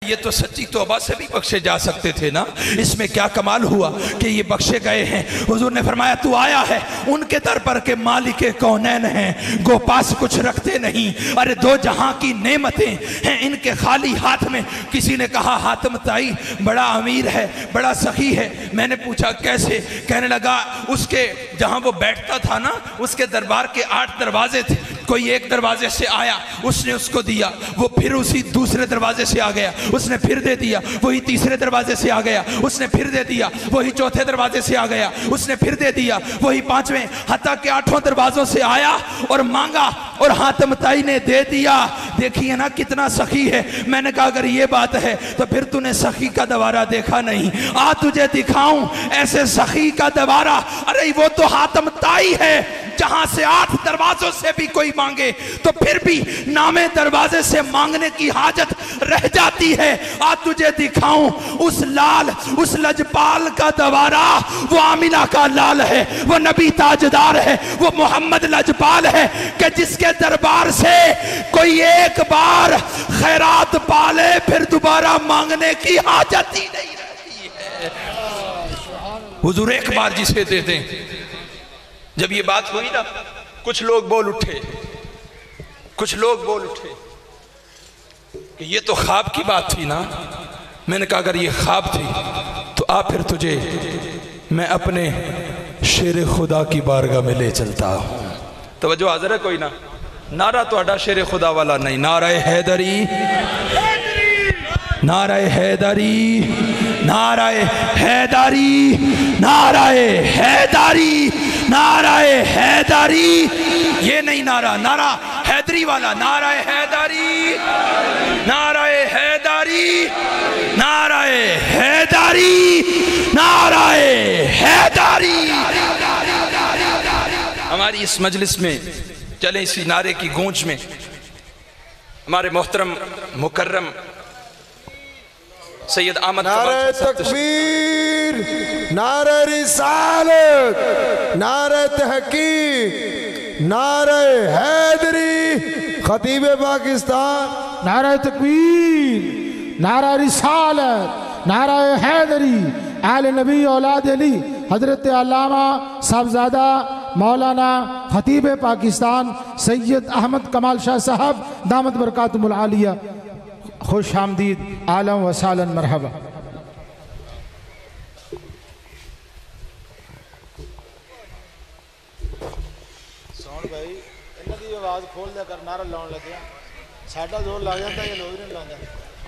ये तो सच्ची तौबा से भी बख्शे जा सकते थे ना, इसमें क्या कमाल हुआ कि ये बख्शे गए हैं। हुजूर ने फरमाया तू आया है उनके दर पर के मालिक कौनैन हैं, गो पास कुछ रखते नहीं, अरे दो जहां की नेमतें हैं इनके खाली हाथ में। किसी ने कहा हातिम ताई बड़ा अमीर है, बड़ा सखी है। मैंने पूछा कैसे? कहने लगा उसके जहां वो बैठता था ना उसके दरबार के 8 दरवाजे थे, कोई एक दरवाजे से आया उसने उसको दिया, वो फिर उसी दूसरे दरवाजे से आ गया उसने फिर दे दिया, वही तीसरे दरवाजे से आ गया उसने फिर दे दिया, वही चौथे दरवाजे से आ गया उसने फिर दे दिया, वही 5वें हत्ता के 8 दरवाजों से आया और मांगा और हातिम ताई ने दे दिया। देखिए ना कितना सखी है। मैंने कहा अगर ये बात है तो फिर तूने सखी का दवारा देखा नहीं, आ तुझे दिखाऊं ऐसे सखी का दवारा। अरे वो तो हातिम ताई है, जहां से 8 दरवाजों से भी कोई मांगे तो फिर भी नामे दरवाजे से मांगने की हाजत रह जाती है। आ तुझे दिखाऊं उस लाल उस लजपाल का दवारा, वो आमिना का लाल है, वो नबी ताजदार है, वो मोहम्मद लजपाल है कि जिसके दरबार से कोई एक बार खैरात पाले फिर दोबारा मांगने की हाजत ही नहीं रहती है। हुजूर एक बार जिसे दे दें। जब ये बात हुई ना कुछ लोग बोल उठे कि ये तो ख्वाब की बात थी ना। मैंने कहा अगर ये ख्वाब थी तो आ फिर तुझे मैं अपने शेर खुदा की बारगाह में ले चलता हूँ। तवज्जो हाज़िर है कोई ना? नारा तो शेर खुदा वाला नहीं, नारे हैदरी, नारे हैदरी, नारे हैदरी, नारे हैदरी, नारे हैदरी। ये नहीं नारा, नारा हैदरी वाला, नारा हैदरी, नारा हैदरी, नारा हैदरी, नारा हैदरी। हमारी इस मजलिस में चले इसी नारे की गूंज में हमारे मोहतरम मुकर्रम सैयद अहमद नारे तकबीर, नारे रिसालत, नारे तहकीक, नारे हैदरी, खतीब पाकिस्तान। नारे तकबीर, नारा रिसालत, नारा हैदरी, आले नबी औलाद अली हजरत अल्लामा साहबजादा मौलाना खतीब पाकिस्तान सैयद अहमद कमाल शाह साहब दामत बरकातुहुल आलिया, खुश आमदीद, आलम व सालन मरहबा। सोन भाई इन्हां दी आवाज़ खोल दिया कर, नारा लाउण लग्या साडा जोर लग जाता है, ये लोग नहीं लाउंदे।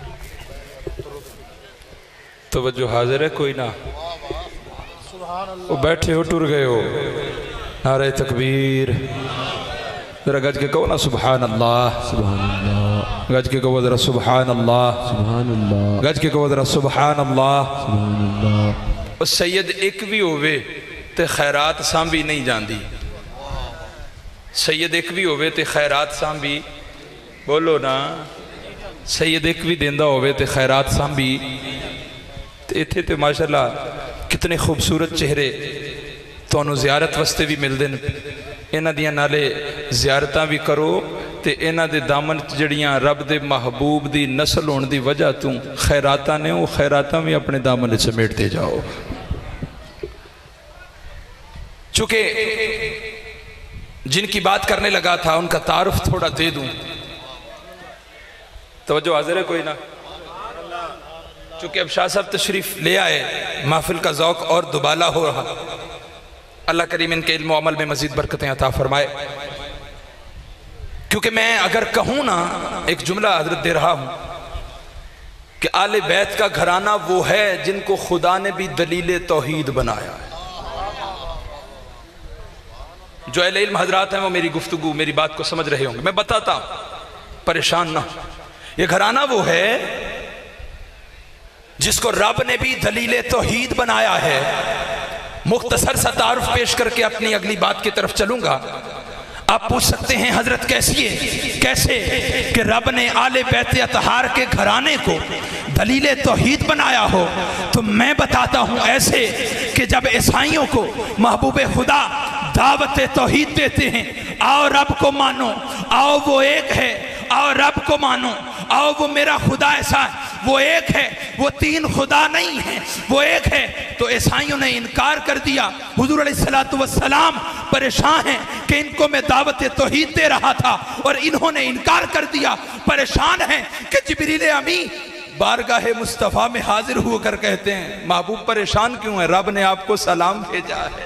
तवज्जो हाजिर है कोई ना? वो बैठे हो टुर गए हो। नारे तकबीर, जरा गज के कहो ना सुभान अल्लाह, सुभान अल्लाह, गज के कहो जरा सुभान अल्लाह, सुभान अल्लाह, गज के कहो जरा सुभान अल्लाह, सुभान अल्लाह। सैयद एक भी होवे ते खैरात सांभी नहीं जाती, सैयद एक भी होवे ते खैरात सांभी, बोलो ना, सैयद एक भी देंदा होवे ते खैरात सांभी। इत्थे ते माशाअल्लाह कितने खूबसूरत चेहरे तुहानू ज़ियारत वास्ते भी मिलते हैं। इन्हां दियां नाले ज़ियारतां भी करो ते इन्हां दे दामन जड़ियां रब दे महबूब दी नस्ल होने की वजह तू खैरातां ने, वो खैरातां भी अपने दामन समेटते जाओ। चूँकि जिनकी बात करने लगा था उनका तारुफ थोड़ा दे दूँ, तवज्जो हाज़िर है कोई ना? चूँकि अब शाह साहब तशरीफ़ ले आए, महफिल का ज़ौक़ और दुबाला हो रहा। अल्लाह करीम इनके इल्म अमल में मज़ीद बरकतें अता फरमाए। क्योंकि मैं अगर कहूँ ना, एक जुमला हज़रत दे रहा हूँ कि आले बैत का घराना वो है जिनको खुदा ने भी दलील तौहीद बनाया है। जो अहले इल्म हज़रात हैं वो मेरी गुफ्तगू, मेरी बात को समझ रहे होंगे, मैं बताता हूँ, परेशान ना। ये घराना वो है जिसको रब ने भी दलील तौहीद बनाया है। मुख्तसर सा तारुफ पेश करके अपनी अगली बात की तरफ चलूंगा। आप पूछ सकते हैं हजरत कैसी है, कैसे कि रब ने आले बैत अतहार के घराने को दलील तौहीद बनाया हो? तो मैं बताता हूँ ऐसे कि जब ईसाइयों को महबूब खुदा दावत तौहीद देते हैं, आओ रब को मानो, आओ वो एक है, आओ रब को मानो, आओ वो मेरा खुदा ऐसा है, वो एक है, वो तीन खुदा नहीं है, वो एक है। तो ईसाइयों ने इनकार कर दिया। हुजूर अलैहिस्सलातु वस्सलाम परेशान हैं कि इनको मैं दावत तौहीद दे रहा था और इन्होंने इनकार कर दिया। परेशान हैं कि जिब्रील अमी बारगाह मुस्तफ़ा में हाजिर होकर कहते हैं, महबूब परेशान क्यों है, रब ने आपको सलाम भेजा है।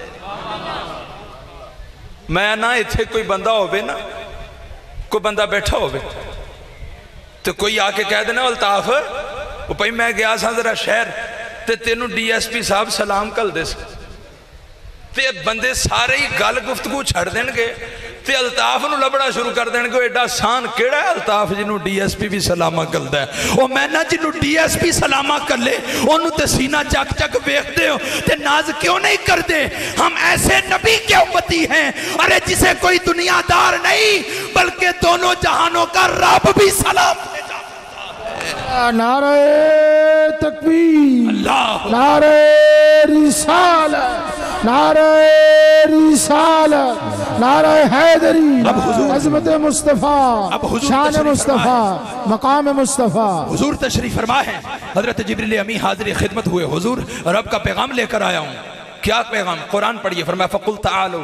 मैं ना इथे कोई बंदा होवे ना, कोई बंदा बैठा होवे तो कोई आके कह देना अल्ताफ भाई मैं गया सा जरा शहर ते तेनू DSP साहब सलाम कल दे ते बंदे सारे ही गल गुफ्तगू छड़ देंगे ते अल्ताफ नूं लभना शुरू कर देंगे। एडा आसान केड़ा है अल्ताफ जिन्हों DSP भी सलामा करता है। वो मैं ना जिन्हों DSP सलामा कर ले ओनू ते सीना चक चक वेखते हो ते नाज क्यों नहीं करते। हम ऐसे नबी के उम्मती हैं, अरे जिसे कोई दुनियादार नहीं बल्कि दोनों जहानों का रब भी सलाम भेजा। नारे तकबीर, अल्लाह, नारे रिसालत, नारे रिसालत, नारे हैदरी, अज़मत मुस्तफ़ा, शान मुस्तफ़ा, मकाम मुस्तफ़ा। हुजूर तशरीफ फरमा है। हजरत जिब्रील अमी हाजिर खिदमत हुए। हुजूर रब का पैगाम लेकर आया हूँ। क्या पैगाम? कुरान पढ़िए। फरमाया फ़कुल तालू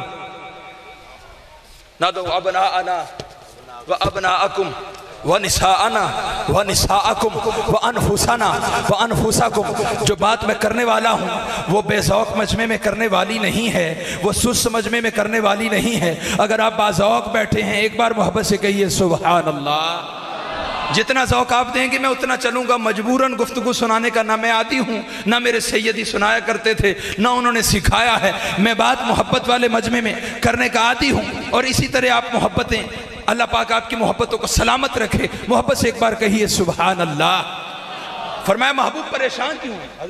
नदउ अबनाअना व अबनाअकुम व निसाअना व निसाअकुम व अनफुसना व अनफुसकुम। जो बात मैं करने वाला हूँ वो बेज़ौक़ मजमे में करने वाली नहीं है, वो सुस्त मजमे में करने वाली नहीं है। अगर आप बाज़ौक़ बैठे हैं एक बार मोहब्बत से कहिए सुभान अल्लाह। जितना ज़ौक़ आप देंगे मैं उतना चलूँगा। मजबूरन गुफ्तगू सुनाने का ना मैं आदी हूँ, ना मेरे सैयदी सुनाया करते थे, ना उन्होंने सिखाया है। मैं बात मोहब्बत वाले मजमे में करने का आदी हूँ। और इसी तरह आप मोहब्बतें, अल्लाह पाक आपकी मोहब्बतों को सलामत रखे। मोहब्बत से एक बार कहिए सुभान अल्लाह। फरमाया महबूब परेशान क्यों है?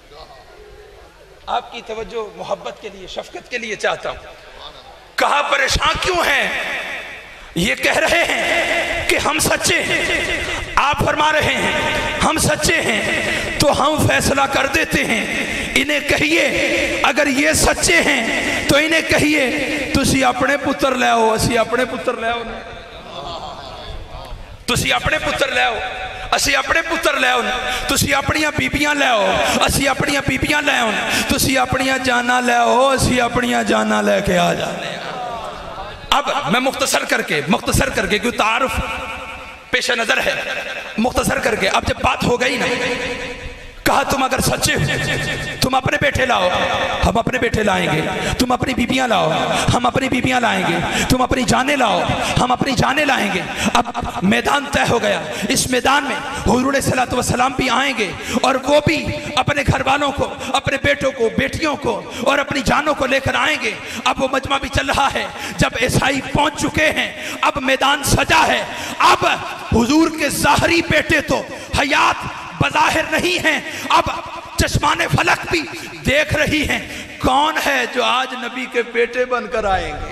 आपकी तवज्जो मोहब्बत के लिए, शफकत के लिए चाहता हूँ। कहा परेशान क्यों है? ये कह रहे हैं कि हम सच्चे हैं। आप फरमा रहे हैं हम सच्चे हैं तो हम फैसला कर देते हैं। इन्हें कहिए अगर ये सच्चे हैं तो इन्हें कहिए तुसी अपने पुत्र ले आओ, असी अपने पुत्र ले आओ, तुसी अपने पुत्र ले आओ, असी अपने पुत्र ले आओ, तुसी अपनियां बीबियां ले आओ, असी अपनियां बीबियां ले आओ, तुसी अपनियां जाना ले आओ, असी अपनियां जाना लेके आ जाने। अब मैं मुख्तसर करके क्यों तारुफ पेश नजर है, मुख्तसर करके अब जब बात हो गई ना, कहा तुम अगर सच्चे हो तुम अपने बेटे लाओ, हम अपने बेटे लाएंगे। तुम अपनी बीबियां लाओ, हम अपनी बीबियां लाएंगे। तुम अपनी जाने लाओ, हम अपनी जाने लाएंगे। अब मैदान तय हो गया। इस मैदान में हुजूर अलैहिस्सलातु वस्सलाम भी आएंगे और वो भी अपने घर वालों को, अपने बेटों को, बेटियों को और अपनी जानों को लेकर आएंगे। अब वो मजमा भी चल रहा है। जब ईसाई पहुंच चुके हैं, अब मैदान सजा है। अब हुजूर के ज़ाहरी बेटे तो हयात बज़ाहिर नहीं है। अब चश्माने फलक भी देख रही हैं कौन है जो आज नबी के बेटे बनकर आएंगे,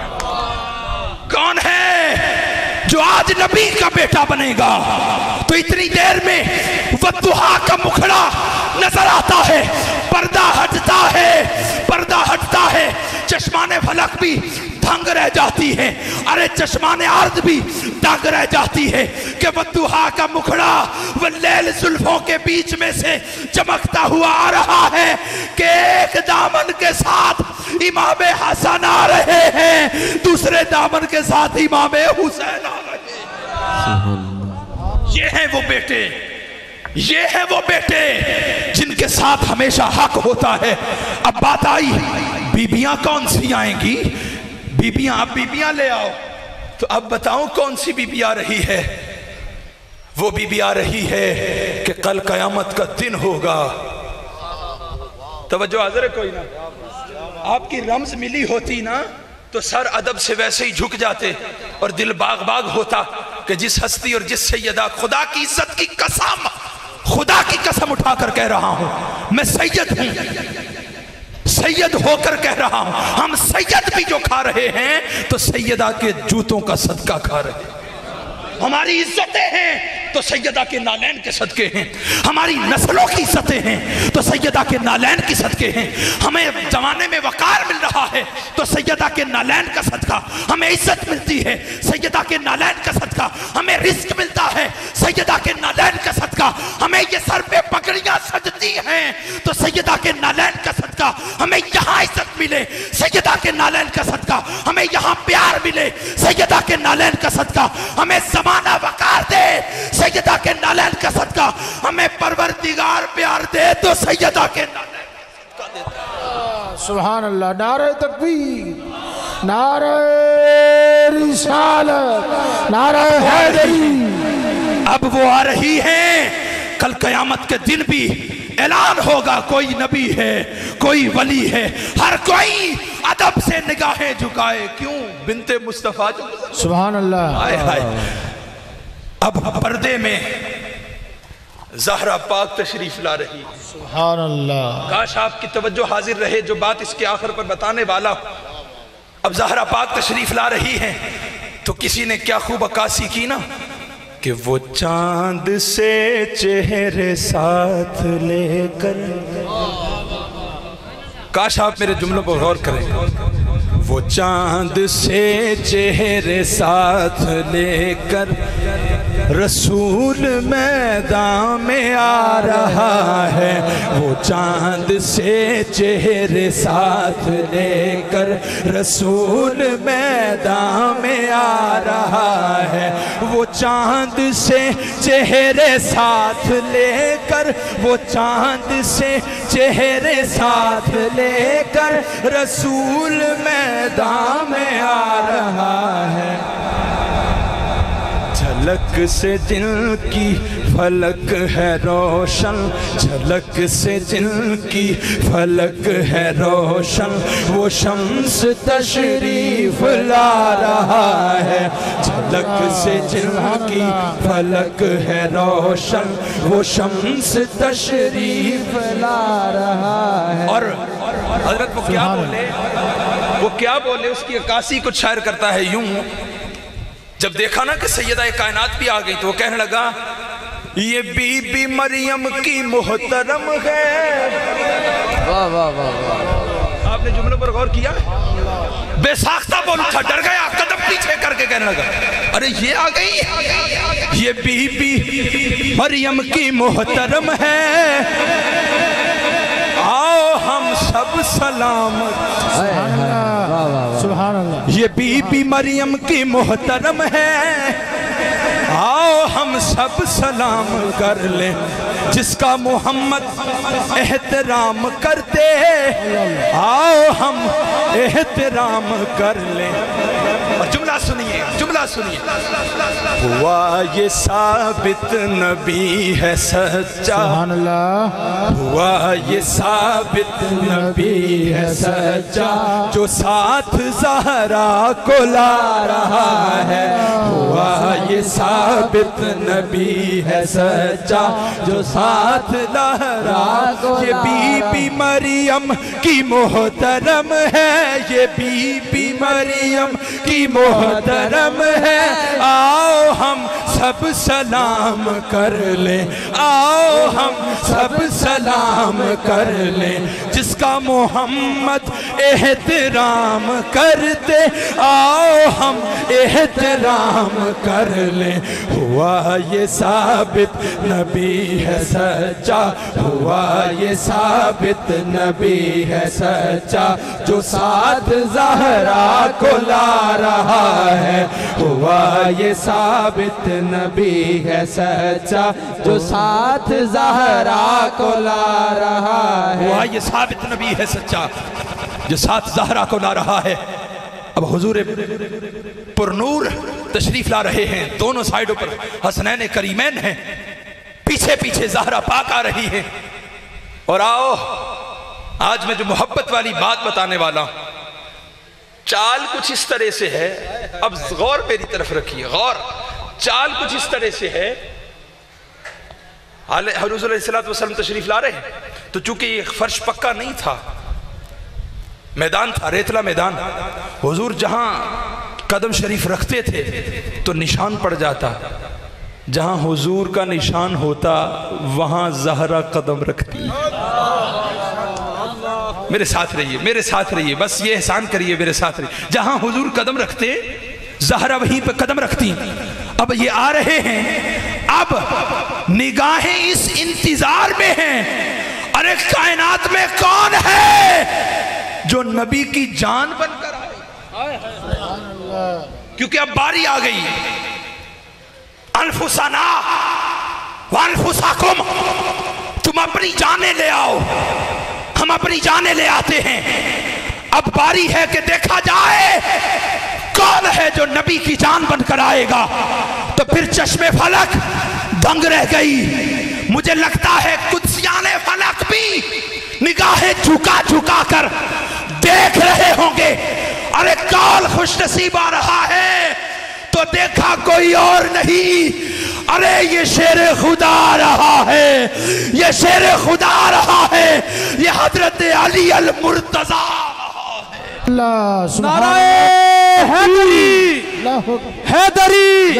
कौन है जो आज नबी का बेटा बनेगा। तो इतनी देर में वद्दुहा का मुखड़ा नजर आता है, पर्दा हटता है, पर्दा हटता है। चश्माने फलक भी दंग रह जाती है, अरे चश्माने अर्द भी दंग रह जाती है कि वद्दुहा का मुखड़ा वल्लैल जुल्फों के बीच में से चमकता हुआ आ रहा है कि एक दामन के साथ इमाम हसन आ रहे हैं, दूसरे दामन के साथ इमाम हुसैन आ रहे हैं। ये है वो बेटे, ये है वो बेटे जिनके साथ हमेशा हक होता है। अब बात आई बीबियां कौन सी आएंगी? बीबियां, अब बीबियां ले आओ। तो अब बताओ कौन सी बीबी आ रही है? वो बीबी आ रही है कि कल कयामत का दिन होगा। तवज्जो हाज़िर है कोई ना? आपकी रम्ज मिली होती ना तो सर अदब से वैसे ही झुक जाते और दिल बाग बाग होता कि जिस हस्ती और जिस सैयदा, खुदा की इज्जत की कसम, खुदा की कसम उठाकर कह रहा हूं मैं सैयद हूं, सैयद होकर कह रहा हूं। हम सैयद भी जो खा रहे हैं तो सैयदा के जूतों का सदका खा रहे हैं। हमारी इज्जतें हैं तो सैयदा के नालैन के सदके हैं, हमारी नस्लों की इज्जतें हैं तो सैयदा के नालैन के सदके हैं, हमें जमाने में वकार मिल रहा है तो सैयदा के नालैन का सदका, हमें इज्जत मिलती है सैयदा के नालैन का सदका, हमें रिस्क मिलता है सैयदा के नालैन का सदका, हमें ये सर पे पगड़ियां सजती हैं तो सैयदा के नालैन का सदका, हमें यहाँ इज्जत मिले सैयदा के नालैन का सदका, हमें यहाँ प्यार मिले सैयदा के नालैन का सदका, हमें ज़माना वकार दे सैयदा के नालैन का सदका, हमें परवरदिगार प्यार दे तो सैयदा के नालैन का देता। सुभान अल्लाह। नारे तकबीर, नारे रिसालत, नारे हैदरी। अब वो आ रही हैं, कल क़यामत के दिन भी ऐलान होगा कोई नबी है, कोई वली है, हर कोई अदब से निगाहें झुकाए, क्यों? बिनते मुस्तफा जो सुभान अल्लाह। हाय हाय। अब पर्दे में ज़हरा पाक तशरीफ ला रही। सुभान अल्लाह। काश आपकी तवज्जो हाजिर रहे जो बात इसके आखिर पर बताने वाला। अब ज़हरा पाक तशरीफ ला रही हैं तो किसी ने क्या खूब अक्कासी की ना कि वो चांद से चेहरे साथ लेकर, काश आप मेरे जुमलों पर गौर करें, वो चांद से चेहरे साथ लेकर रसूल मैदान में आ रहा है, वो चांद से चेहरे साथ लेकर रसूल मैदान में आ रहा है, वो चांद से चेहरे साथ लेकर, वो चांद से चेहरे साथ लेकर रसूल मैदान में आ रहा है। झलक से जिनकी फलक है रोशन, झलक से जिनकी फलक है रोशन, वो शम्स तशरीफ ला रहा है, झलक से जिनकी फलक है रोशन, वो शम्स तशरीफ ला रहा है। और हजरत वो क्या बोले, उसकी अक्कासी कुछ शायर करता है यूं, जब देखा ना कि सैयदा कायनात भी आ गई तो वो कहने लगा ये बीबी मरियम की मोहतरम है। वाह वाह वाह। आपने जुमले पर गौर किया? बेसाख्ता बोलू था, डर गया, कदम पीछे करके कहने लगा अरे ये आ गई, ये बीबी मरियम की मोहतरम है, आओ हम सब सलाम। सुभान अल्लाह। ये बीबी मरियम की मोहतरम है, आओ हम सब सलाम कर ले, जिसका मोहम्मद एहतराम करते, आओ हम एहतराम कर ले। और जुमला सुनिए, जुमला सुनिए, हुआ ये साबित नबी है सच्चा, सुभान अल्लाह। हुआ ये साबित नबी है सच्चा, जो साथ ज़हरा को ला रहा है, हुआ ये साबित नबी है सच्चा, जो साथ लहरा को। ये बीबी मरियम की मोहतरम है, ये बीबी मरियम की मोहतरम है, आओ हम सब सलाम कर ले, आओ हम सब सलाम कर ले, जिसका मोहम्मद एहतराम करते, आओ हम एहतराम कर ले। हुआ ये साबित नबी है सच्चा, हुआ ये साबित नबी है सच्चा, जो साथ ज़हरा को ला रहा है, हुआ ये साबित नबी है सच्चा, जो साथ ज़हरा को ला रहा है। हुआ ये साबित नबी है सच्चा, जो साथ ज़हरा को ला रहा है। अब हुजूर पुरनूर तशरीफ ला रहे हैं, दोनों साइडों पर हसनैन करीमैन हैं, पीछे पीछे ज़हरा पाक आ रही है। और आओ आज मैं जो मोहब्बत वाली बात बताने वाला हूं, चाल कुछ इस तरह से है, अब गौर मेरी तरफ रखिए, गौर। चाल कुछ इस तरह से है, हुजूर अलैहिस्सलातु वस्सलाम तशरीफ ला रहे हैं, तो चूंकि ये फर्श पक्का नहीं था, मैदान था, रेतला मैदान, हुजूर जहां कदम शरीफ रखते थे तो निशान पड़ जाता, जहां हुजूर का निशान होता वहां ज़हरा कदम रखती। मेरे साथ रहिए, मेरे साथ रहिए, बस ये एहसान करिए, मेरे साथ रहिए। जहां हुजूर कदम रखते ज़हरा वहीं पे कदम रखती। अब ये आ रहे हैं, अब निगाहें इस इंतजार में हैं, अरे कायनात में कौन है जो नबी की जान बनकर आए, क्योंकि अब बारी आ गई। अनफुसना वअनफुसकुम, तुम अपनी जाने ले आओ, हम अपनी जाने ले आते हैं। अब बारी है कि देखा जाए कौन है जो नबी की जान बनकर आएगा। तो फिर चश्मे फलक दंग रह गई। मुझे लगता है कुदसियाने फलक भी निगाहें झुका झुका कर देख रहे होंगे, अरे कौन खुशनसीब आ रहा है। तो देखा कोई और नहीं, अरे ये शेर खुदा आ रहा है, ये शेर खुदा आ रहा है, ये हजरत अली अल मुर्तजा अल्लाह नाराए हैदरी।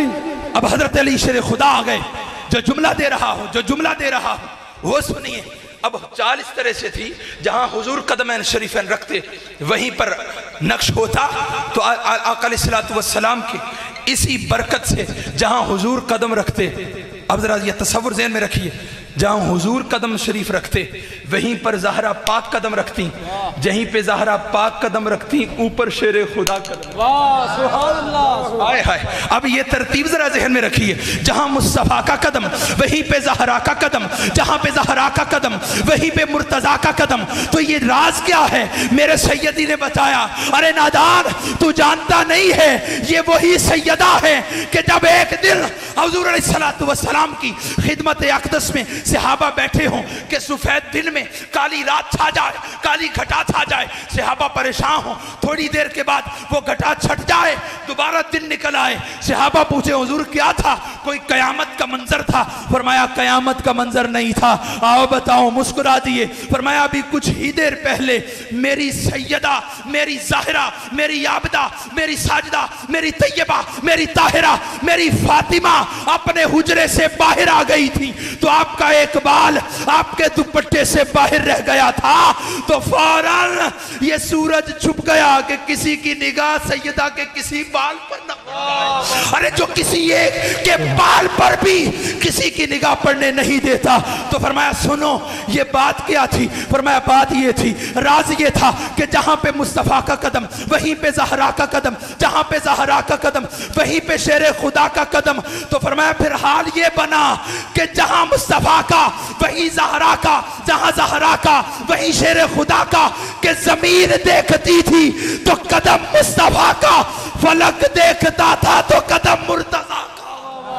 अब हजरत अली शेर खुदा आ गए। जो जुमला दे रहा हूं, जो जुमला दे रहा हूं वो सुनिए। अब चाल इस तरह से थी, जहां हुजूर कदमैन शरीफैन रखते वहीं पर नक्श होता। तो आका अलैहिस्सलातु वस्सलाम की इसी बरकत से जहां हुजूर कदम रखते, अब जरा ये तसव्वुर ज़हन में रखिए, जहां हुजूर कदम शरीफ रखते वहीं पर ज़हरा पाक कदम रखती, जहीं पे ज़हरा पाक कदम रखती ऊपर शेर खुदा कदम। वाह सुभान अल्लाह। हाय हाय। अब ये तरतीब जरा ज़हन में रखिए, जहां मुस्तफ़ा का कदम वहीं पे ज़हरा का कदम, जहां पे ज़हरा का कदम वहीं पे मुर्तज़ा का कदम। तो ये राज क्या है? मेरे सैयदी ने बताया, अरे नादान तू जानता नहीं है, ये वही सैयदा है कि जब एक दिन हुजूर अलैहिस्सलातु वस्सलाम की खिदमत अक़दस में सहाबा बैठे हों कि सफेद दिन में काली रात छा जाए, काली घटा छा जाए, सहाबा परेशान हो, थोड़ी देर के बाद वो घटा छट जाए, दोबारा दिन निकल आए, सहाबा पूछे हुजूर क्या था? कोई कयामत का मंजर था? फरमाया कयामत का मंजर नहीं था। आओ बताओ, मुस्कुरा दिए। फरमाया अभी कुछ ही देर पहले मेरी सैयदा, मेरी ज़ाहिरा, मेरी आबदा, मेरी साजिदा, मेरी तैयबा, मेरी ताहिरा, मेरी फातिमा अपने हुजरे से बाहर आ गई थी, तो आपका एक बाल आपके दुपट्टे से बाहर रह गया था, तो फौरन ये सूरज छुप गया कि किसी की निगाह सैयदा के किसी बाल पर न पड़े। अरे जो किसी एक के बाल पर भी किसी की निगाह पड़ने नहीं देता। तो फरमाया सुनो ये बात क्या थी? फरमाया बात ये थी, राज ये था कि जहां पे मुस्तफा का कदम वहीं पे ज़हरा का कदम, जहां पे ज़हरा का कदम वहीं पे शेर खुदा का कदम। तो फरमाया फिर हाल ये बना कि जहां मुस्तफा का वहीं ज़हरा का, जहां ज़हरा का वहीं शेर खुदा का, कि जमीन देखती थी तो कदम मुस्तफा का, फलक देखता था तो कदम मुर्तज़ा का।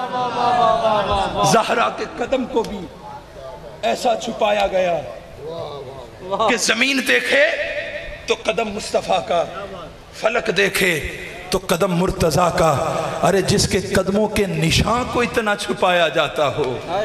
ज़हरा के कदम को भी ऐसा छुपाया गया कि जमीन देखे तो कदम मुस्तफा का, फलक देखे तो कदम मुर्तज़ा का। अरे जिसके कदमों के निशान को इतना छुपाया जाता हो,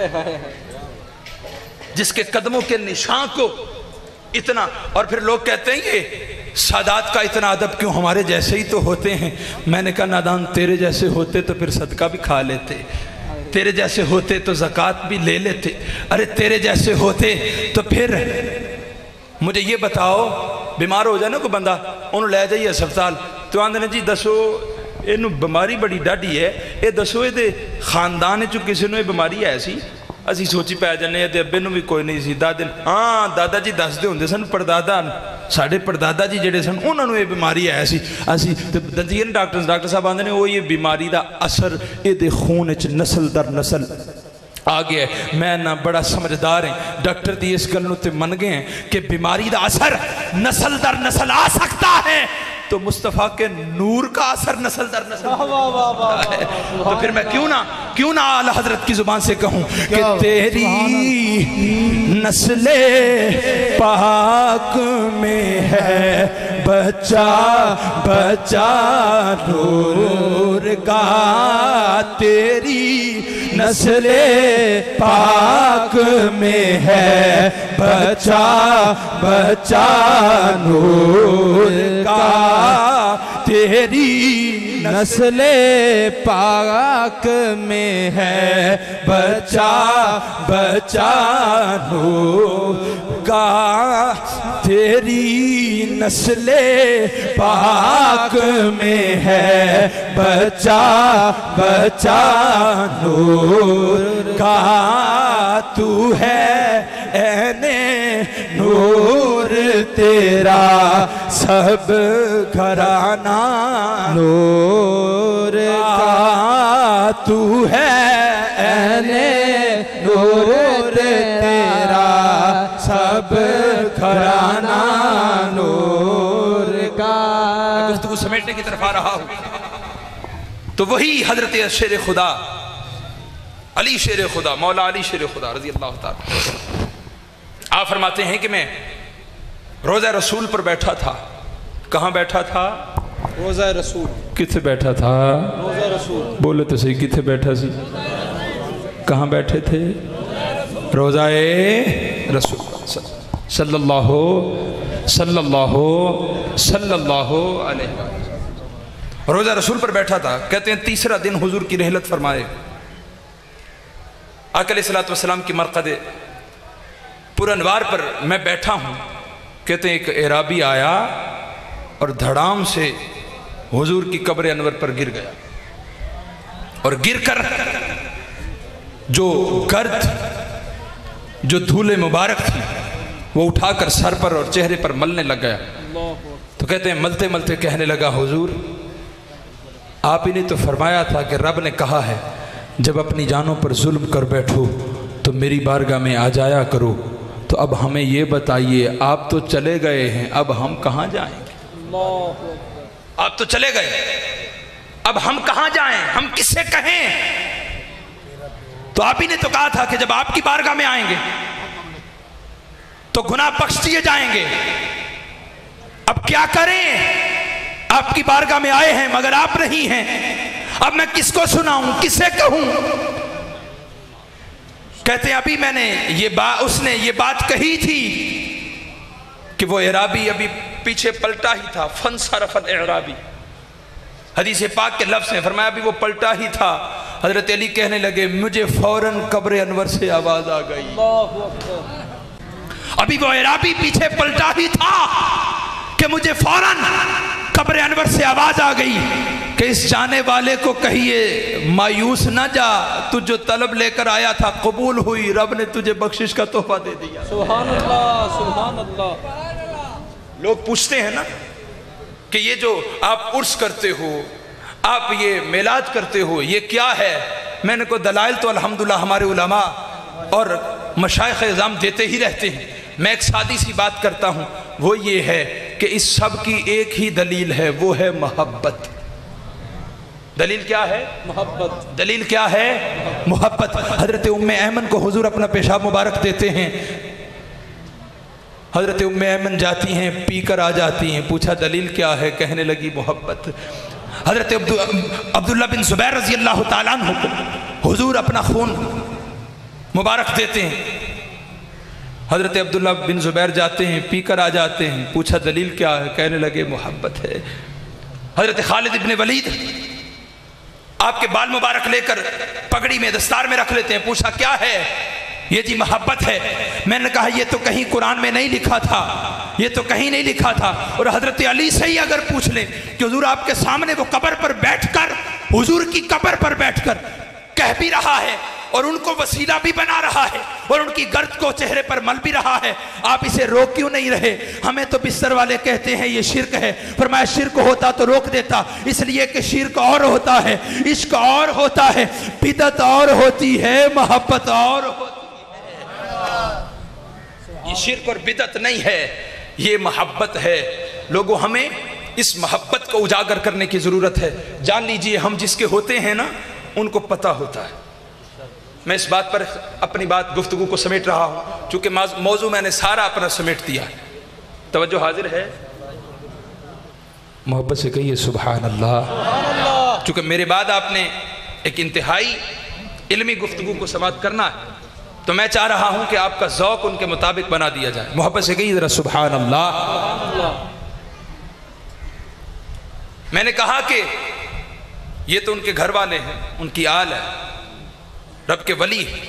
जिसके कदमों के निशान को इतना, और फिर लोग कहते हैं ये सादात का इतना अदब क्यों, हमारे जैसे ही तो होते हैं। मैंने कहा नादान तेरे जैसे होते तो फिर सदका भी खा लेते, तेरे जैसे होते तो ज़कात भी ले लेते, अरे तेरे जैसे होते तो फिर मुझे ये बताओ, बीमार हो जाए ना कोई बंदा, उन्होंने ले जाइए अस्पताल, तो आंदे ने जी दसो इनू बीमारी बड़ी डाढ़ी है, ये दसो ये खानदान चो किसी ने बीमारी है सी? असी सोची पै जाने अब्बे नूं भी कोई नहीं सी, दादे हाँ दादा जी दसदे हुंदे सन, परदादा साढ़े परदादा जी जिहड़े सन उन्होंने ये बीमारी है सी। असी दंदिए ने डॉक्टर साहब आंदे ने वो ये बीमारी का असर ये खून च नस्ल दर नस्ल आ गया है। मैं ना बड़ा समझदार है, डॉक्टर दी इस गल नूं ते मन गए हैं कि बीमारी का असर नस्ल दर नस्ल आ सकता है, तो मुस्तफ़ा के नूर का असर नस्ल दर नस्ल। तो फिर मैं क्यों ना आला हजरत की जुबान से कहूं कि तेरी नस्ले पाक में है बच्चा बच्चा नूर का, तेरी नस्ले पाक में है बच्चा बच्चा नूर का, तेरी नस्ले पाक में है बचा बचा नूर का, तेरी नस्ले पाक में है बचा बचा नूर का, तू है ऐने नूर तेरा सब घराना नूर का, तू है ऐने नूर तेरा सब घराना नूर का। गुफ्तगू समेटने की तरफ आ रहा हूं तो वही हजरत शेर खुदा अली शेर खुदा मौला अली शेर खुदा रजी अल्लाह ताला आप फरमाते हैं कि मैं रोज़ा रसूल पर बैठा था। कहाँ बैठा था? रोज़ा रसूल। किथे बैठा था? रोज़ा रसूल। बोले तो सही, किथे बैठा सी? कहाँ बैठे थे? रोज़ाए रसूल सल्लल्लाहु अलैहि वसल्लम। रोज़ा रसूल पर बैठा था। कहते हैं तीसरा दिन हुजूर की रहलत फरमाए। आका अलैहिस्सलातु वस्सलाम की मरक़द पुरनवार पर मैं बैठा हूँ। कहते हैं एक एराबी आया और धड़ाम से हुजूर की कब्र अनवर पर गिर गया और गिरकर जो गर्द जो धूले मुबारक थी वो उठाकर सर पर और चेहरे पर मलने लग गया। तो कहते हैं मलते मलते कहने लगा, हुजूर आप ही ने तो फरमाया था कि रब ने कहा है जब अपनी जानों पर जुल्म कर बैठो तो मेरी बारगाह में आ जाया करो। तो अब हमें ये बताइए, आप तो चले गए हैं, अब हम कहाँ जाएंगे? आप तो चले गए, अब हम कहाँ जाएं? हम किससे कहें? तो आप ही ने तो कहा था कि जब आपकी बारगाह में आएंगे तो गुनाह बख्श दिए जाएंगे। अब क्या करें? आपकी बारगाह में आए हैं मगर आप नहीं हैं, अब मैं किसको सुनाऊं, किससे कहूं? कहते हैं अभी मैंने उसने ये बात कही थी कि वो एराबी अभी पीछे पलटा ही था। फन सरफल एराबी, हदीस पाक के लफ्ज़ हैं, फरमाया अभी वो पलटा ही था। हजरत अली कहने लगे मुझे फौरन कब्र अनवर से आवाज आ गई। अभी वो एराबी पीछे पलटा ही था कि मुझे फौरन कब्र अनवर से आवाज आ गई कि इस जाने वाले को कहिए मायूस ना जा, तू जो तलब लेकर आया था कबूल हुई, रब ने तुझे बख्शिश का तोहफा दे दिया। सुभान अल्लाह, सुभान अल्लाह। लोग पूछते हैं ना कि ये जो आप उर्स करते हो, आप ये मिलाद करते हो, ये क्या है? मैंने को दलाइल तो अल्हम्दुलिल्लाह हमारे उलमा और मशाइख इज़ाम देते ही रहते हैं। मैं एक सादी सी बात करता हूँ, वो ये है कि इस सब की एक ही दलील है, वो है मोहब्बत। दलील क्या है? मोहब्बत। दलील क्या है? मोहब्बत। हजरत उम्मे ऐमन को हुजूर अपना पेशाब मुबारक देते हैं। हजरत उम्मे ऐमन जाती हैं, पीकर आ जाती हैं। पूछा दलील क्या है? कहने लगी मोहब्बत। हजरत अब्दुल्ला बिन जुबैर रजी अल्लाह ताला अन्हु को हुजूर अपना खून मुबारक देते हैं। हजरत अब्दुल्ला बिन जुबैर जाते हैं, पीकर आ जाते हैं। पूछा दलील क्या है? कहने लगे मोहब्बत है। हजरत खालिद इब्न वलीद आपके बाल मुबारक लेकर पगड़ी में दस्तार में रख लेते हैं। पूछा क्या है? ये जी मोहब्बत है। मैंने कहा ये तो कहीं कुरान में नहीं लिखा था, ये तो कहीं नहीं लिखा था। और हजरत अली से ही अगर पूछ लें कि हुजूर आपके सामने वो कब्र पर बैठकर, हुजूर की कब्र पर बैठकर कह भी रहा है और उनको वसीला भी बना रहा है और उनकी गर्द को चेहरे पर मल भी रहा है, आप इसे रोक क्यों नहीं रहे? हमें तो बिस्तर वाले कहते हैं ये शिर्क है। फरमाया शिर्क होता तो रोक देता, इसलिए कि शिर्क और होता है, इश्क और होता है, बिदअत और होती है, मोहब्बत और होती है। ये शिर्क और बिदअत नहीं है, ये मोहब्बत है। लोगों हमें इस मोहब्बत को उजागर करने की जरूरत है। जान लीजिए हम जिसके होते हैं ना उनको पता होता है। मैं इस बात पर अपनी बात गुफ्तगू को समेट रहा हूँ, चूंकि मौजू मैंने सारा अपना समेट दिया है। तवज्जो हाजिर है? मोहब्बत से कहिए सुभान अल्लाह। चूंकि मेरे बाद आपने एक इंतहाई इल्मी गुफ्तगू को समाप्त करना है, तो मैं चाह रहा हूँ कि आपका ज़ौक़ उनके मुताबिक बना दिया जाए। मोहब्बत से कहिए ज़रा सुभान अल्लाह। मैंने कहा कि ये तो उनके घर वाले हैं, उनकी आल है, रब के वली है।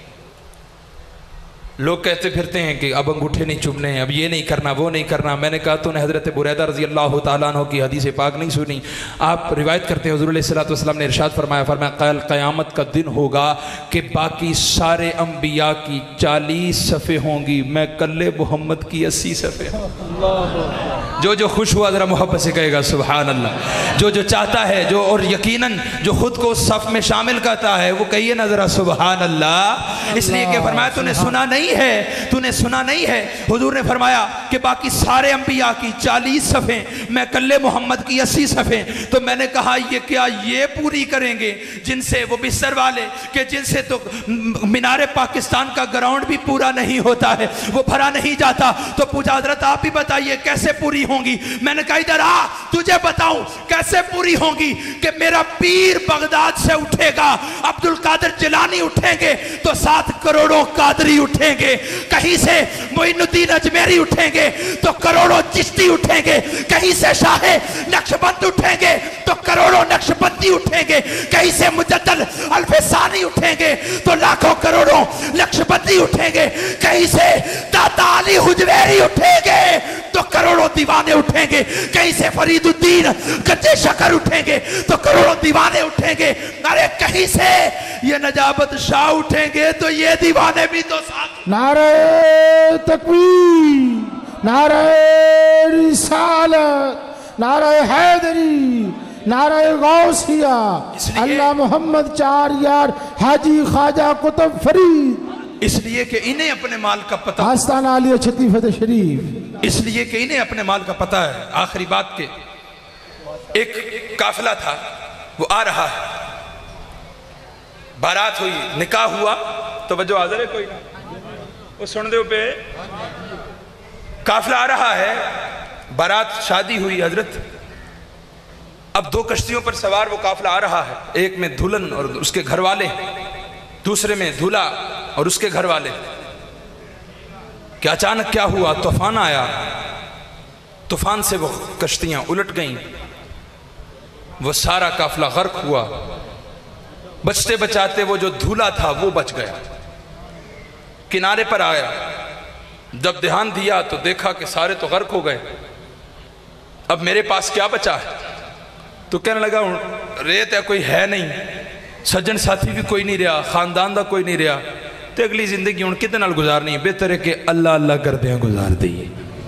लोग कहते फिरते हैं कि अब अंगूठे नहीं चुभने, अब ये नहीं करना, वो नहीं करना। मैंने कहा तूने हज़रत बुरैदा रज़ी अल्लाह तआला अन्हु की हदीस पाक नहीं सुनी? आप रिवायत करते हैं हुज़ूर अलैहिस्सलातु वस्सलाम ने इरशाद फरमाया कल क़यामत का दिन होगा कि बाकी सारे अम्बिया की 40 सफ़े होंगी, मैं कल्ले मोहम्मद की 80 सफ़े। जो खुश हुआ ज़रा मोहब्बत से कहेगा सुभान अल्लाह। जो चाहता है, जो और यकीनन जो खुद को सफ़ में शामिल करता है, वो कहिए ना ज़रा सुभान अल्लाह। इसलिए कि फरमाया तूने सुना नहीं है, हुजूर ने फरमाया कि बाकी सारे अंबिया की 40 सफ़े, मैं कल्ले मोहम्मद की 80 सफ़े। तो मैंने कहा ये क्या ये पूरी करेंगे जिनसे वो बिस्तर वाले कि जिनसे तो मीनारे पाकिस्तान का ग्राउंड भी पूरा नहीं होता है, वो भरा नहीं जाता। तो पूछा हजरत आप ही बताइए कैसे पूरी होंगी? मैंने कहा इधर आ, तुझे बताऊं कैसे पूरी होंगी कि मेरा पीर बगदाद से उठेगा, अब्दुल कादिर जिलानी उठेंगे तो 7 करोड़ों कादरी उठेंगे, कहीं से मोइनुद्दीन अजमेरी उठेंगे तो करोड़ों चिश्ती उठेंगे, कहीं से शाहे नक्शबंद उठेंगे तो करोड़ों नक्शबंदी उठेंगे, कहीं से मुजद्दद अल्फसानी उठेंगे तो लाखों करोड़ों नक्शबंदी उठेंगे, कहीं से दाता अली हुजवेरी उठेंगे तो करोड़ों दीवाने उठेंगे, कहीं से फरीदुद्दीन कच्चे शकर उठेंगे तो करोड़ों दीवाने उठेंगे, अरे कहीं से ये नजाबत शाह उठेंगे तो ये दीवाने भी तो साथ। नारे तकबीर, नारे रिसालत, नारे हैदरी, नारे गौसिया, अल्लाह मोहम्मद 4 यार हाजी ख्वाजा कुतुब फरीद। इसलिए कि इन्हें अपने माल का पता, आस्ताना आलिया छती फतेह शरीफ, इसलिए कि इन्हें अपने माल का पता है। आखिरी बात के एक काफिला था, वो आ रहा है, बारात हुई, निकाह हुआ, तो वजह हाजिर है कोई ना, वो सुन दो पे काफिला आ रहा है, बारात शादी हुई हजरत। अब 2 कश्तियों पर सवार वो काफिला आ रहा है, एक में दुल्हन और उसके घर वाले, दूसरे में दूल्हा और उसके घर वाले। कि अचानक क्या हुआ, तूफान आया, तूफान से वो कश्तियां उलट गईं, वो सारा काफिला गर्क हुआ। बचते बचाते वो जो दूल्हा था वो बच गया, किनारे पर आया, जब ध्यान दिया तो देखा कि सारे तो गर्क हो गए, अब मेरे पास क्या बचा है? तो कहने लगा रेत है कोई है नहीं, सज्जन साथी भी कोई नहीं रहा, खानदान का कोई नहीं रहा, तो अगली जिंदगी हूँ कितने नाल गुजारनी है, बेहतर है कि अल्लाह अल्लाह करते हैं गुजार दिए।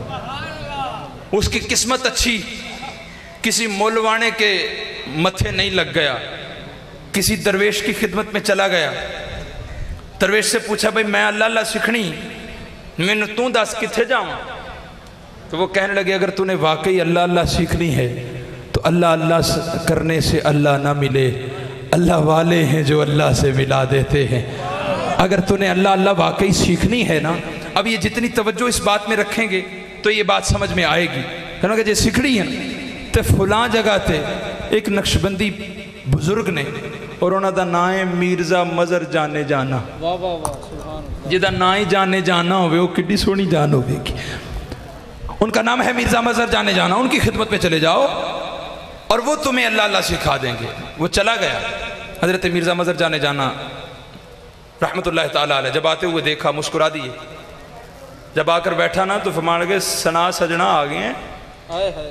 उसकी किस्मत अच्छी, किसी मोलवाने के मथे नहीं लग गया, किसी दरवेश की खिदमत में चला गया। दरवेश से पूछा भाई मैं अल्लाह अल्लाह सीखनी, मैंने तू दस किथे जाऊं? तो वो कहने लगे अगर तूने वाकई अल्लाह अल्लाह सीखनी है तो अल्लाह अल्लाह करने से अल्लाह ना मिले, अल्लाह वाले हैं जो अल्लाह से मिला देते हैं। अगर तूने अल्लाह अल्लाह वाकई सीखनी है ना, अब ये जितनी तवज्जो इस बात में रखेंगे तो ये बात समझ में आएगी। कहना कि जो सीखनी है तो फुलां जगह ते एक नक्शबंदी बुजुर्ग ने, और उन्हों का नाम है मीरजा मजर जाने जाना। वाह वाह वाह, सुभान अल्लाह। जिदा ना ही जाने जाना होवे वो कितनी सोहनी जान होगी। उनका नाम है मीरजा मजर जाने जाना, उनकी खिदमत में चले जाओ और वो तुम्हें अल्लाह अल्लाह सिखा देंगे। वो चला गया हजरत मीरजा मजर जाने जाना रहमतुल्लाह ताला अलैह। जब आते हुए देखा मुस्कुरा दिए, जब आकर बैठा ना तो फरमान लगे सना सजना आ गए हैं। हाय हाय,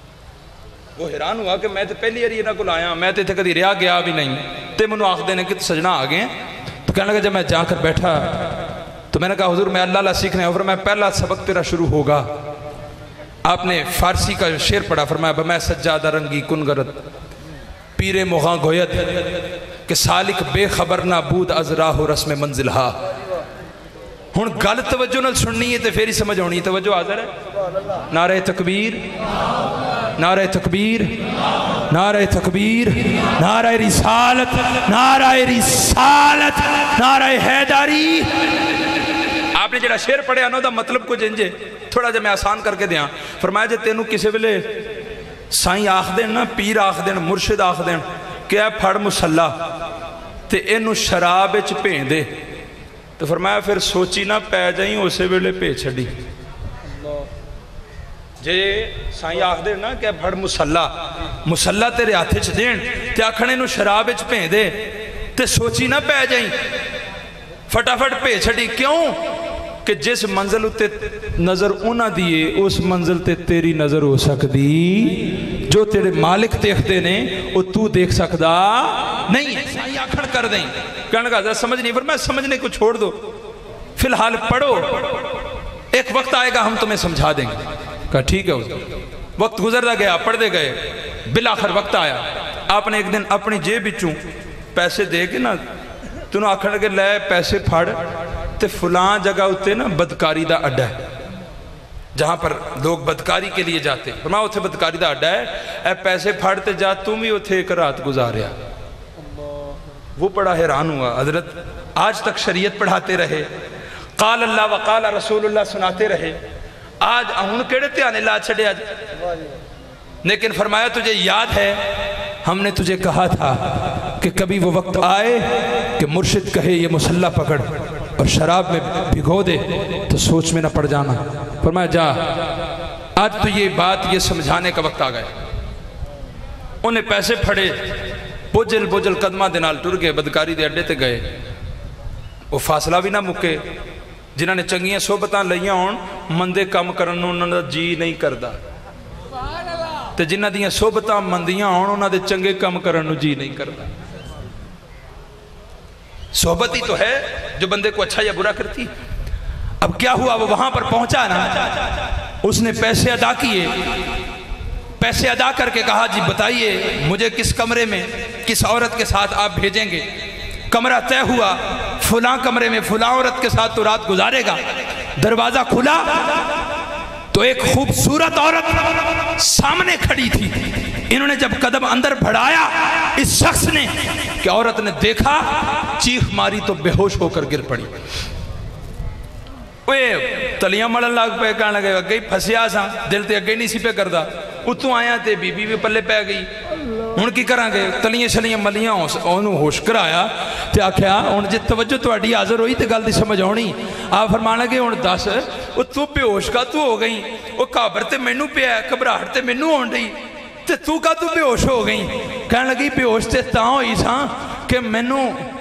वो हैरान हुआ कि मैं तो पहली बार इन्होंने को आया, मैं तो इतने कभी रहा गया भी नहीं, तो मैंने आखते हैं कि सजना आ गए। तो कहने लगा जब मैं जाकर बैठा तो मैंने कहा हुजूर मैं अल्लाह अल्लाह सीखने आया, फिर मैं पहला सबक तेरा शुरू होगा। आपने फारसी का शेर पढ़ा, फरमाया मैं सज्जादा रंगी कुनगरत पीरे मुगा गोयत कि सालिक बेखबर ना बूद अजरा हो रस्म मंजिल हा। हुण गल तवज्जो नाल सुननी है तो फिर ही समझ आनी। तवज्जो हाज़िर है। नारे तकबीर, नारे तकबीर, नारे तकबीर, नारे रिसालत, नारे रिसालत, नारे हैदरी। आपने जो शेर पढ़िया ना मतलब कुछ इंजे, थोड़ा जा मैं आसान करके दिया। फरमाया जे तेनू किसी वेले साईं आख देन ना, पीर आख देन, मुर्शिद आख देन क्या फड़ मुसल्ला ते इनू शराब विच भें दे, तो फरमाया फिर सोची ना पै जाई, उस वेले भे छड़ी। जे साईं आखदे ना कि फड़ मुसल्ला तेरे हाथ च देन ते आखने नूं शराब च भें दे ते सोची ना पै जाई, फटाफट भे छड़ी। क्यों कि जिस मंजिल उत्ते नज़र उन्हां दी है उस मंजिल ते तेरी नज़र हो सकती, जो तेरे मालिक देखते ने वो तू देख सकता नहीं है। साईं आखण कर दें, कहने का समझ नहीं, पर मैं समझने को छोड़ दो, फिलहाल पढ़ो, एक वक्त आएगा हम तुम्हें समझा देंगे। कहा ठीक है। वक्त गुजरता गया, पढ़ते गए, बिलाखिर वक्त आया। आपने एक दिन अपनी जेब बिचों पैसे दे के ना तूने आखन लगे लै पैसे फड़ ते फलां जगह उत्ते ना बदकारी का अड्डा है जहाँ पर लोग बदकारी के लिए जाते, फरमाया उत्थे बदकारी का अड्डा है, ए पैसे फड़ ते जा, तुम भी उत्थे एक रात गुजारिया। वो बड़ा हैरान हुआ, हजरत आज तक शरीयत पढ़ाते रहे, काल अल्लाह व काल रसूलुल्लाह सुनाते रहे, आज हुण केड़े ध्याने ला छड़े आज। लेकिन फरमाया तुझे याद है हमने तुझे कहा था कि कभी वो वक्त आए कि मुर्शिद कहे ये मुसल्ला पकड़ और शराब में भिगो दे तो सोच में ना पड़ जाना। फरमाया जा, आज तो ये बात ये समझाने का वक्त आ गया। उन्हें पैसे फड़े, बोझल बोझल कदमां दे नाल टुर गए, बदकारी दे अड्डे ते गए। वो फासला भी ना मुके, जिन्होंने चंगियां सोहबतां लईयां होण मंदे काम करन नूं उन्हां दा जी नहीं करदा, ते जिन्हां दियां सोहबतां मंदियां होण उन्हां दे चंगे काम करन नूं जी नहीं करदा। सोहबत ही तो है जो बंदे को अच्छा या बुरा करती। अब क्या हुआ, वो वहां पर पहुंचा ना, उसने पैसे अदा किए, पैसे अदा करके कहा जी बताइए मुझे किस कमरे में किस औरत के साथ आप भेजेंगे। कमरा तय हुआ, फुला कमरे में फुला औरत के साथ तो रात गुजारेगा। दरवाजा खुला तो एक खूबसूरत औरत सामने खड़ी थी। इन्होंने जब कदम अंदर बढ़ाया इस शख्स ने, कि औरत ने देखा, चीख मारी तो बेहोश होकर गिर पड़ी। वे तलियां मलन लग पे, कहने लगे अगे फसिया सा, दिल ते अगे नहीं सी पे करदा, उतों आया ते बीबी भी पल्ले पै गई। हुण की करांगे, तलियां छलियां मलियां ओनू होश कराया ते आख्या हुण जे तवज्जो तुहाडी हाज़र होई ते गल दी समझ आउणी। आप फरमान लगे हुण दस वो तू बेहोश का तू हो गई, वो घाबर ते मैनू पिया, घबराहट ते मैनू होण डई, ते तू का तू बेहोश हो गई। कहने लगी बेहोश ते तां होई सा कि मैनू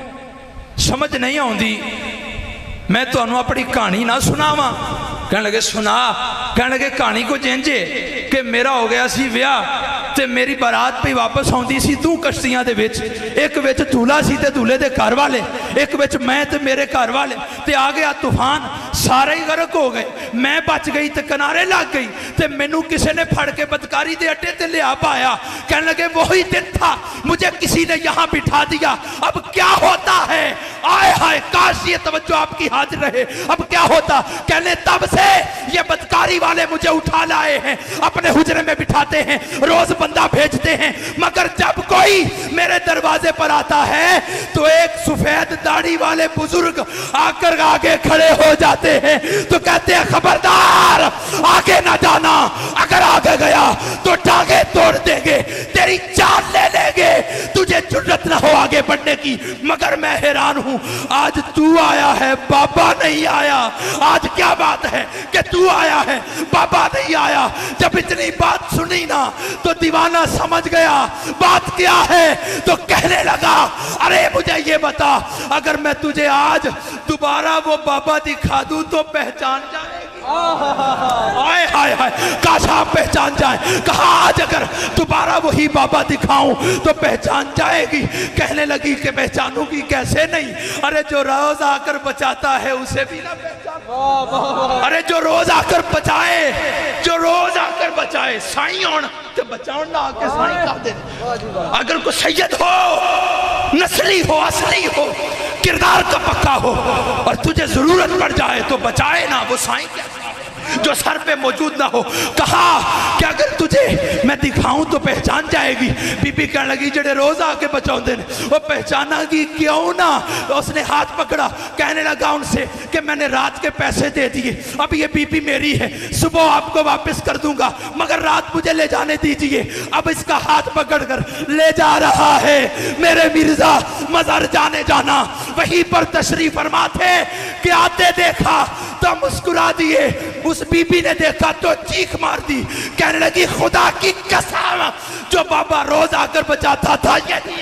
समझ नहीं आउंदी, मैं तुहानू अपनी कहानी ना सुनावा। कहने लगे सुना। कहने लगे कहानी को इंजे कि मेरा हो गया सी विआह ते मेरी बारात पे वापस आउंदी सी तू कश्तियां दे विच, एक विच दूल्हा सी ते दूल्हे दे घर वाले, एक विच मैं ते मेरे घर वाले, ते आ गया तूफान, सारे ही गर्क हो गए, मैं बच गई ते किनारे लग गई, ते मैनू किसी ने फड़ के बदकारी दे अड्डे ते लिया पाया। कहने लगे वही दिन था, मुझे किसी ने यहाँ बिठा दिया, अब क्या होता है, आए हाय काश ये तवज्जो आपकी हाजिर रहे, अब क्या होता। कहने तब से ये बदकारी वाले मुझे उठा लाए हैं, अपने हुजरे में बिठाते हैं, रोज बंदा भेजते हैं, मगर जब कोई मेरे दरवाजे पर आता है तो एक सफेद दाढ़ी वाले बुजुर्ग आकर आगे खड़े हो जाते हैं, तो कहते हैं खबरदार आगे ना जाना, अगर आगे गया तो टांगे तोड़ देंगे, तेरी जान ले लेंगे, तुझे जुर्रत ना हो आगे बढ़ने की। मगर मैं हैरान हूं, आज तू आया है, बाबा नहीं आया। आज क्या बात है कि तू आया है, बाबा नहीं आया। जब इतनी बात सुनी ना तो दीवाना समझ गया बात क्या है, तो कहने लगा अरे मुझे ये बता, अगर मैं तुझे आज दोबारा वो बाबा दिखा दूं तो पहचान जाएगी। हाय हाय हाय, काश आप पहचान जाए। कहा आज अगर दोबारा वही बाबा दिखाऊं तो पहचान जाएगी। कहने लगी कि पहचानूंगी कैसे नहीं, अरे जो रोज आकर बचाता है उसे भी ना पहचान, अरे जो रोज आकर बचाए, जो रोज आकर बचाए, साईं होन ते बचाउण ना आके साईं कर दे। अगर कोई सैयद हो, नस्ली हो, असली हो, किरदार का पक्का हो और तुझे जरूरत पड़ जाए तो बचाए ना, वो साईं क्या जो सर पे मौजूद ना हो। कहा कि अगर तुझे मैं दिखाऊं तो पहचान जाएगी। बीबी कहने लगी जेड़े रोज आके बचाते ने वो पहचानागी क्यों ना। उसने हाथ पकड़ा, कहने लगा उनसे कि मैंने रात के पैसे दे दिए, अब ये बीबी मेरी है, सुबह आपको वापस कर दूंगा, मगर रात मुझे ले जाने दीजिए। अब इसका हाथ पकड़कर ले जा रहा है मेरे मिर्जा मजार जाने जाना। वहीं पर तशरीफ फरमा थे कि आते देखा तो मुस्कुरा लगा दिए। उस बीबी ने देखा तो चीख मार दी, कहने लगी खुदा की कसम, जो बाबा रोज आकर बचाता था यही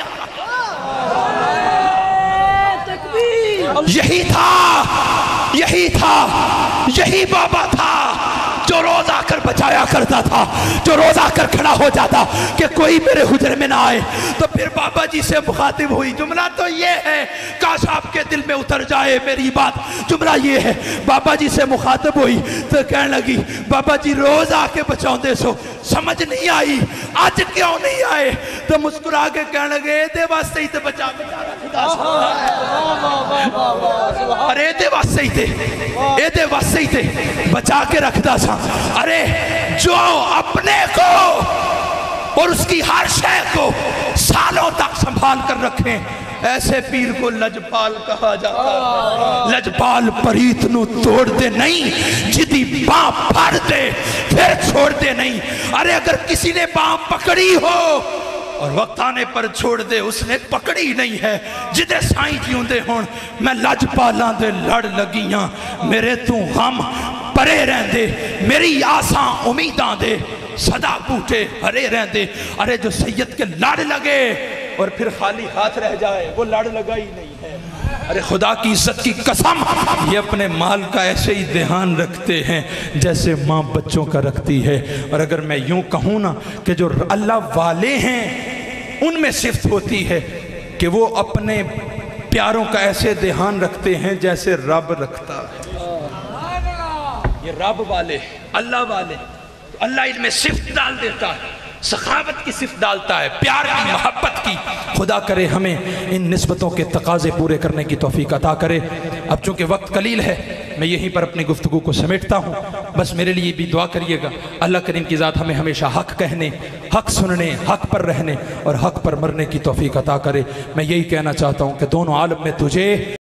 था, यही बाबा था जो रोज आकर बचाया करता था, जो रोज आकर खड़ा हो जाता कि कोई मेरे हुजरे में ना आए। तो फिर बाबा जी से मुखातिब हुई। जुमला तो ये है, काश आपके दिल में उतर जाए मेरी बात। जुमला ये है, बाबा जी से मुखातिब हुई तो कहने लगी बाबा जी रोज आके बचाते सो, समझ नहीं आई आज क्यों नहीं आए। तो मुस्कुरा के कहने लगे एदे वास्ते ही तो बचा अरे एदे वास्ते ही थे, एदे वास्ते ही थे बचा के रखता था। अरे जो अपने को और उसकी हर शय को सालों तक संभाल कर रखे, ऐसे पीर को लजपाल कहा जाता है। लजपाल परीत नू तोड़ दे नहीं, जिदी बां फाड़ दे फिर छोड़ दे नहीं। अरे अगर किसी ने बां पकड़ी हो और वक्त आने पर छोड़ दे, उसने पकड़ी नहीं है। जिदे साईं जिउंदे होण मैं लजपालां दे लड़ लगियां, मेरे तू गम परे रहंदे, मेरी आसां उम्मीदां दे सदा बूटे हरे रहंदे। अरे जो सैयद के लड़ लगे और फिर खाली हाथ रह जाए, वो लड़ लगा ही नहीं है। अरे खुदा की इज्जत की कसम, ये अपने माल का ऐसे ही ध्यान रखते हैं जैसे माँ बच्चों का रखती है। और अगर मैं यूं कहूँ ना कि जो अल्लाह वाले हैं उनमें सिफ्त होती है कि वो अपने प्यारों का ऐसे ध्यान रखते हैं जैसे रब रखता है। ये रब वाले, अल्लाह वाले, तो अल्लाह इनमें सिफ्त डाल देता है, सखावत की सिफ्त डालता है, प्यार की, मोहब्बत की। खुदा करे हमें इन निस्बतों के तकाजे पूरे करने की तौफीक अता करे। अब चूंकि वक्त कलील है, मैं यहीं पर अपनी गुफ्तगू को समेटता हूँ। बस मेरे लिए भी दुआ करिएगा, अल्लाह करीम की ज़ात हमें हमेशा हक कहने, हक सुनने, हक पर रहने और हक पर मरने की तौफीक अता करे। मैं यही कहना चाहता हूँ कि दोनों आलम में तुझे